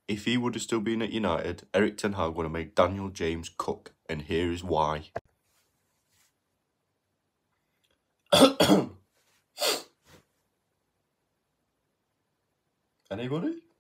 if he would have still been at United, Erik Ten Hag would have made Daniel James cook, and here is why. Anybody?